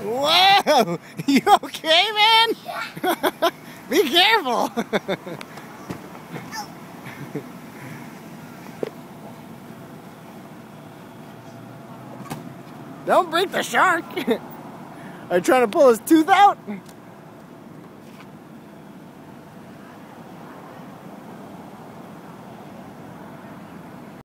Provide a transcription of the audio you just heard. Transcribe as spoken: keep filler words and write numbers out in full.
Whoa! You okay, man? Be careful! Don't break the shark! Are you trying to pull his tooth out?